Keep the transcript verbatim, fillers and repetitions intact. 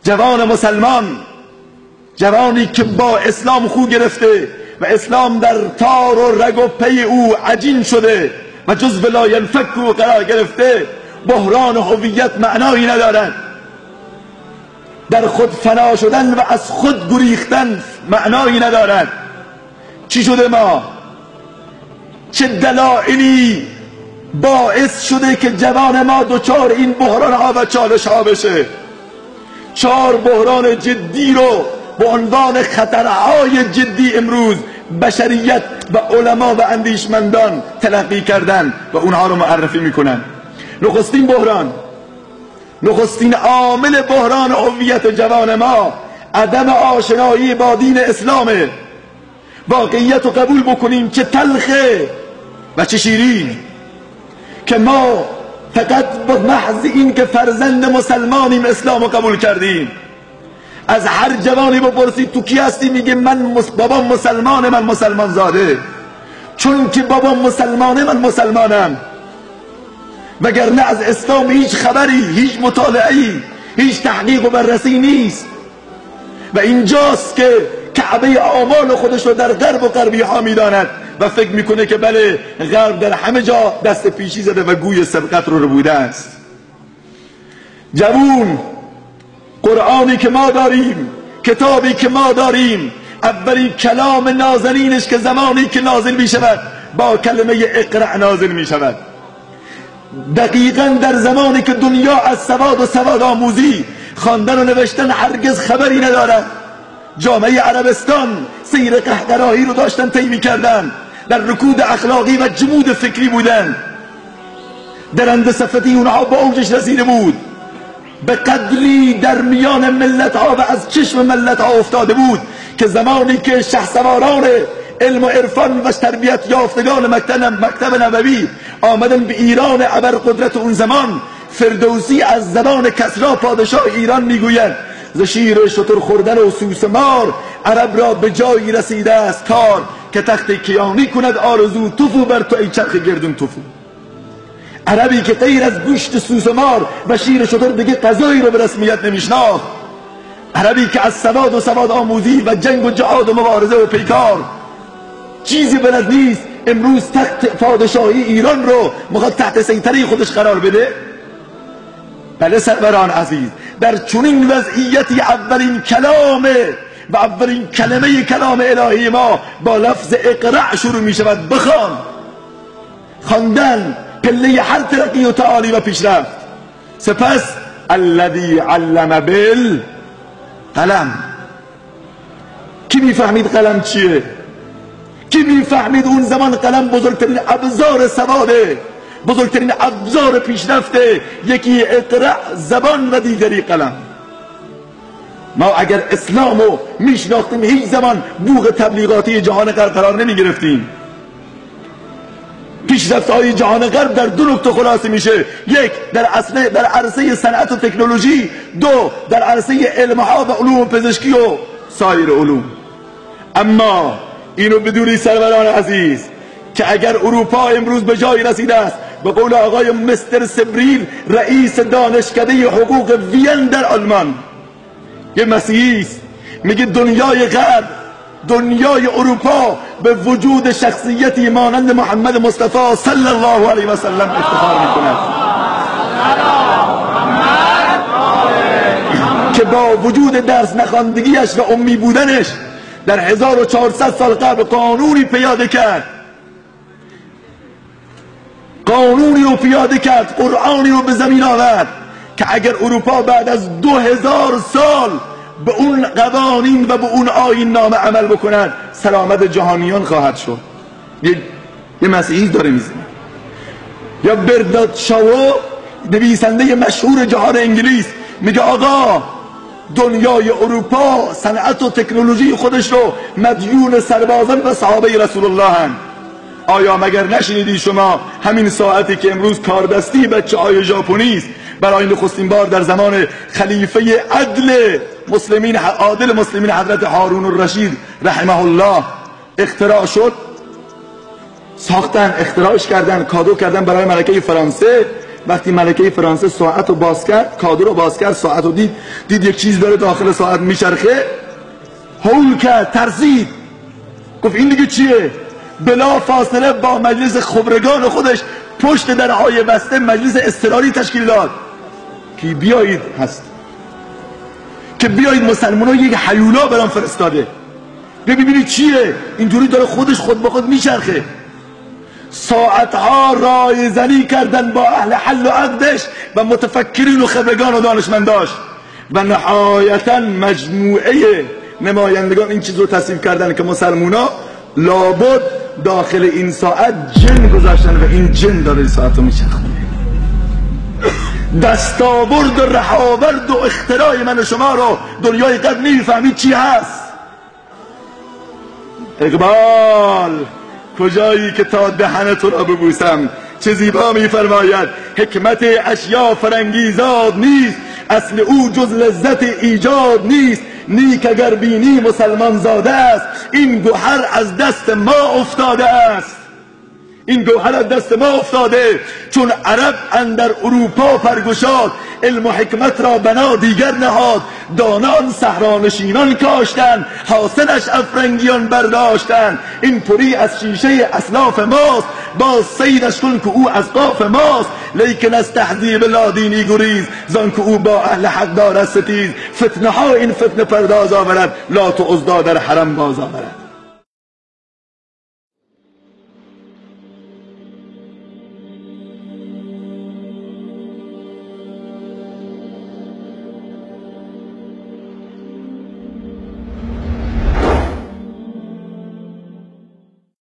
جوان مسلمان، جوانی که با اسلام خو گرفته و اسلام در تار و رگ و پی او عجین شده و جز لا ینفک او قرار گرفته، بحران هویت معنایی ندارد. در خود فنا شدن و از خود گریختن معنایی ندارد. چی شده ما؟ چه دلایلی باعث شده که جوان ما دچار این بحران ها و چالش ها بشه؟ چهار بحران جدی رو به عنوان خطرهای جدی امروز بشریت و علما و اندیشمندان تلقی کردن و اونها رو معرفی میکنن. نخستین بحران، نخستین عامل بحران هویت جوان ما عدم آشنایی با دین اسلامه. واقعیت رو قبول بکنیم چه تلخه و چه شیرین که ما فقط با محض این که فرزند مسلمانیم اسلام رو قبول کردیم. از هر جوانی بپرسید تو کی هستی میگه من بابام مسلمانه، من مسلمان زاده، چون که بابام مسلمانه من مسلمانم، وگرنه از اسلام هیچ خبری، هیچ مطالعه‌ای، هیچ تحقیق و بررسی نیست. و اینجاست که کعبه اعمال خودش رو در غرب و غربی ها میداند و فکر میکنه که بله غرب در همه جا دست پیشی زده و گوی سبقت رو ربوده است. جوون، قرآنی که ما داریم، کتابی که ما داریم، اولین کلام نازنینش که زمانی که نازل می شود با کلمه اقرأ نازل می شود. دقیقا در زمانی که دنیا از سواد و سواد آموزی، خواندن و نوشتن هرگز خبری ندارد. جامعه عربستان سیر قهقرایی رو داشتن طی می‌کردن، در رکود اخلاقی و جمود فکری بودن. درنده صفتی اونها با اوجش رسیده بود، به قدری در میان ملت ها و از چشم ملت ها افتاده بود که زمانی که شهسواران علم و عرفان و تربیت یافتگان مکتب, مکتب نبوی آمدن به ایران ابرقدرت اون زمان، فردوسی از زبان کسری پادشاه ایران میگوید ز شیر شتر خوردن و سوسمار عرب را به جایی رسیده است کار که تخت کیانی کند آرزو توفو بر تو ای چرخ گردون توفو. عربی که غیر از گوشت سوسمار و شیر شتر دیگه غذایی رو به رسمیت نمیشناخت، عربی که از سواد و سواد آموزی و جنگ و جهاد و مبارزه و پیکار چیزی بلد نیست، امروز تخت پادشاهی ایران رو میخواد تحت سیطره خودش قرار بده. بله سروران عزیز، در چنین وضعیتی اولین کلام و اولین کلمه کلام الهی ما با لفظ اقرأ شروع می شود. بخوان، خواندن پله هر ترقی و تعالی و پیشرفت. سپس الذی علم بالقلم. کی میفهمید قلم چیه؟ کی میفهمید اون زمان قلم بزرگترین ابزار سواده، بزرگترین ابزار پیشرفته؟ یکی اقرأ زبان و دیگری قلم. ما اگر اسلامو میشناختیم هیچ زمان بوق تبلیغاتی جهان غرب قرار نمی گرفتیم. پیشرفت‌های جهان غرب در دو نکته خلاصه میشه: یک، در عرصه در عرصه صنعت و تکنولوژی، دو، در عرصه علم‌ها و علوم پزشکی و سایر علوم. اما اینو بدونی سروران عزیز که اگر اروپا امروز به جایی رسیده است، به قول آقای مستر سبریل رئیس دانشکده حقوق وین در آلمان، یه مسیحی است، میگه دنیای غرب، دنیای اروپا به وجود شخصیتی مانند محمد مصطفی صلی الله علیه و سلم افتخار میکند که با وجود درس نخواندگیش و امی بودنش در هزار و چهارصد سال قبل قانونی پیاده کرد، قانونی رو پیاده کرد، قرآنی رو به زمین آورد که اگر اروپا بعد از دو هزار سال به اون قوانین و به اون آیین نامه عمل بکنند، سلامت جهانیان خواهد شد. یه, یه مسیحی داره میزنه. یا برداد شاو، نویسنده مشهور جهان انگلیس، میگه آقا دنیای اروپا صنعت و تکنولوژی خودش رو مدیون سربازان و صحابه رسول الله هن. آیا مگر نشنیدی شما همین ساعتی که امروز کاردستی بچه های ژاپنی است برای نخستین بار در زمان خلیفه عدل مسلمین عادل مسلمین حضرت هارون الرشید رحمه الله اختراع شد؟ ساختن، اختراعش کردن، کادو کردن برای ملکه فرانسه وقتی ملکه فرانسه ساعت رو باز کرد، کادو رو باز کرد، ساعت رو دید، دید یک چیز داره داخل ساعت میچرخه، هول کرد، ترسید، گفت این دیگه چیه؟ بلا فاصله با مجلس خبرگان خودش پشت درهای بسته مجلس اضطراری تشکیل داد که بیایید هست که بیایید مسلمان ها یک هیولا برام فرستاده، ببینید چیه؟ اینجوری داره خودش خود به خود میچرخه. ساعتها رای زنی کردن با اهل حل و عقدش و متفکرین و خبرگان و دانشمنداش و نهایتا مجموعه نمایندگان این چیز رو تصویب کردن که مسلمونا لابد داخل این ساعت جن گذاشتن و این جن داره این ساعت رو میچرخونه. دستاورد و رهاورد و اختراع من و شما رو دنیای قد نمیفهمید چی هست. اقبال کجایی که تا دهن تو را ببوسم، چه زیبا میفرماید حکمت اشیا فرنگیزاد نیست، اصل او جز لذت ایجاد نیست، نیک اگر بینی مسلمان زاده است، این گوهر از دست ما افتاده است، این گوهر از دست ما افتاده. چون عرب اندر اروپا پرگشاد، علم و حکمت را بنا دیگر نهاد، دانان صحرانشینان کاشتن، حاصلش افرنگیان برداشتن، این پری از شیشه اسلاف ماست، باز صیدش کن که او از قاف ماست، لیکن از تهذیب لادینی گریز، زان که او با اهل حق دارد ستیز، فتنه ها این فتنه پرداز آورد، لات و عزی در حرم باز آورد.